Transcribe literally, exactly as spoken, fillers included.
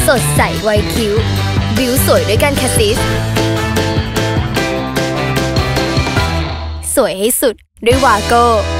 สดใสไวคิ้วบิวสวยด้วยกันคาซิสสวยให้สุดด้วยวาโก้